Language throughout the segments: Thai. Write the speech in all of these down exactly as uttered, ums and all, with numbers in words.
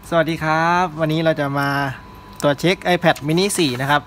สวัสดีครับวันนี้เราจะมาตรวจเช็ค iPad mini สี่นะครับ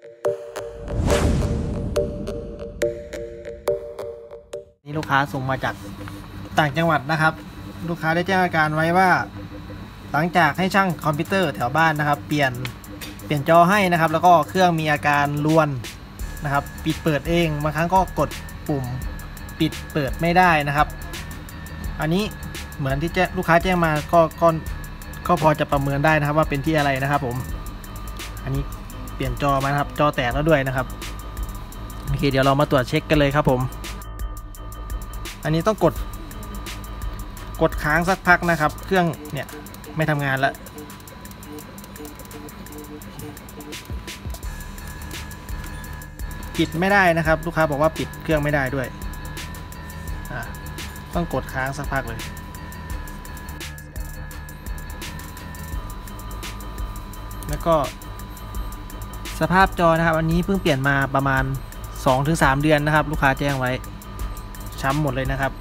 นี่ลูกค้าส่งมาจากต่างจังหวัดนะครับลูกค้าได้แจ้งอาการไว้ว่าหลังจากให้ช่างคอมพิวเตอร์แถวบ้านนะครับเปลี่ยนเปลี่ยนจอให้นะครับแล้วก็เครื่องมีอาการรวนนะครับปิดเปิดเองบางครั้งก็กดปุ่มปิดเปิดไม่ได้นะครับอันนี้เหมือนที่ลูกค้าแจ้งมาก็ก็ก็พอจะประเมินได้นะครับว่าเป็นที่อะไรนะครับผมอันนี้เปลี่ยนจอมาครับจอแตกแล้วด้วยนะครับโอเคเดี๋ยวเรามาตรวจเช็คกันเลยครับผมอันนี้ต้องกดกดค้างสักพักนะครับเครื่องเนี่ยไม่ทำงานแล้วปิดไม่ได้นะครับลูกค้าบอกว่าปิดเครื่องไม่ได้ด้วยอ่าต้องกดค้างสักพักเลยแล้วก็สภาพจอนะครับอันนี้เพิ่งเปลี่ยนมาประมาณ สองถึงสาม เดือนนะครับลูกค้าแจ้งไว้ช้ำหมดเลยนะครับ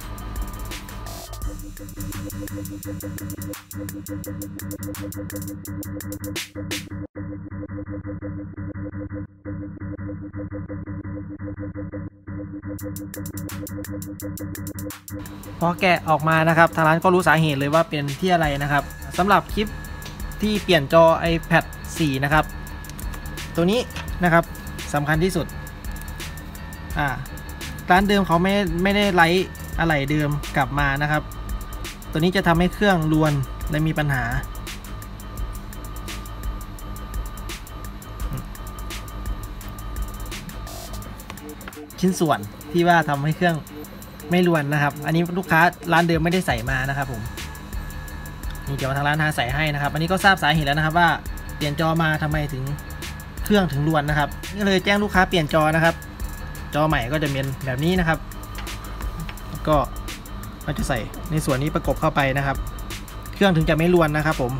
พอแกะออกมานะครับทางร้านก็รู้สาเหตุเลยว่าเป็นที่อะไรนะครับสำหรับคลิปที่เปลี่ยนจอ iPad สี่นะครับตัวนี้นะครับสำคัญที่สุดอ่าร้านเดิมเขาไม่ไม่ได้ไลท์อะไรเดิมกลับมานะครับตัวนี้จะทำให้เครื่องรวนและมีปัญหาชิ้นส่วนที่ว่าทำให้เครื่องไม่รวนนะครับอันนี้ลูกค้าร้านเดิมไม่ได้ใส่มานะครับผมนี่เดี๋ยวทางร้านหาใส่ให้นะครับอันนี้ก็ทราบสาเหตุแล้วนะครับว่าเปลี่ยนจอมาทำไมถึงเครื่องถึงรวนนะครับนี่เลยแจ้งลูกค้าเปลี่ยนจอนะครับจอใหม่ก็จะเป็นแบบนี้นะครับก็เราจะใส่ในส่วนนี้ประกบเข้าไปนะครับเครื่องถึงจะไม่รวนนะครับผม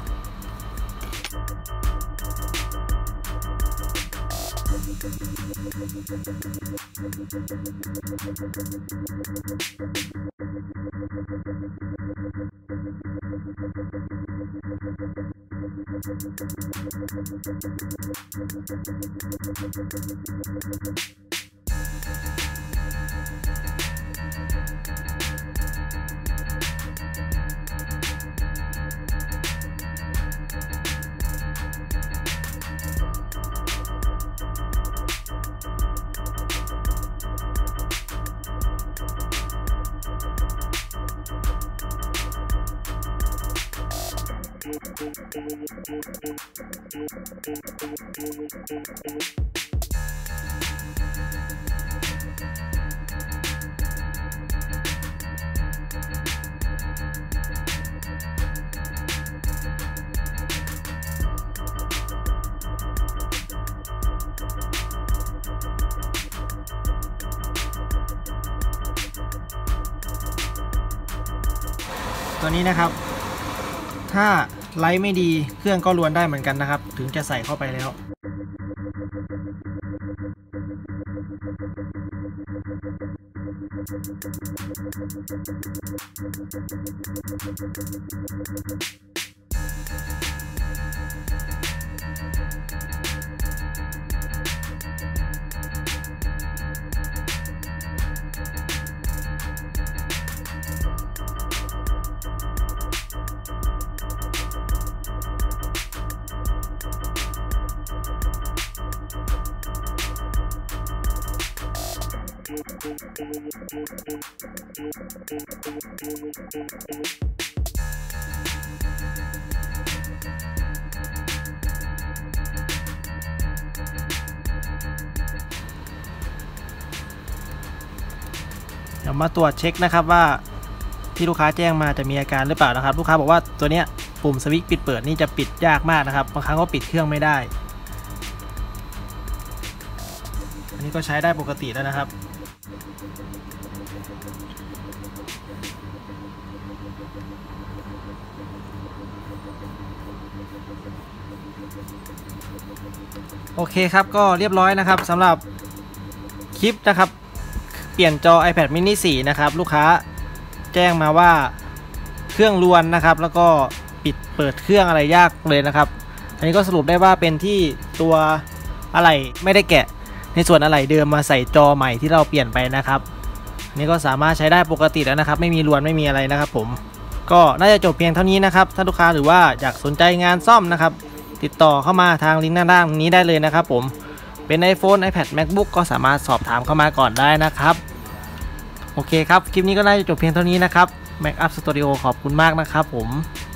ตัวนี้นะครับถ้าไลท์ไม่ดีเครื่องก็รวนได้เหมือนกันนะครับถึงจะใส่เข้าไปแล้วเดี๋ยวมาตรวจเช็คนะครับว่าที่ลูกค้าแจ้งมาจะมีอาการหรือเปล่านะครับลูกค้าบอกว่าตัวเนี้ยปุ่มสวิตช์ปิดเปิดนี่จะปิดยากมากนะครับบางครั้งก็ปิดเครื่องไม่ได้อันนี้ก็ใช้ได้ปกติแล้วนะครับโอเคครับก็เรียบร้อยนะครับสำหรับคลิปนะครับเปลี่ยนจอ iPad mini สี่นะครับลูกค้าแจ้งมาว่าเครื่องรวนนะครับแล้วก็ปิดเปิดเครื่องอะไรยากเลยนะครับอันนี้ก็สรุปได้ว่าเป็นที่ตัวอะไหล่ไม่ได้แกะในส่วนอะไหล่เดิมมาใส่จอใหม่ที่เราเปลี่ยนไปนะครับนี่ก็สามารถใช้ได้ปกติแล้วนะครับไม่มีรวนไม่มีอะไรนะครับผมก็น่าจะจบเพียงเท่านี้นะครับถ้าลูกค้าหรือว่าอยากสนใจงานซ่อมนะครับติดต่อเข้ามาทางลิงก์ด้านล่างนี้ได้เลยนะครับผมเป็น iPhone iPad MacBook ก็สามารถสอบถามเข้ามาก่อนได้นะครับโอเคครับคลิปนี้ก็น่าจะจบเพียงเท่านี้นะครับ Mac Up Studio ขอบคุณมากนะครับผม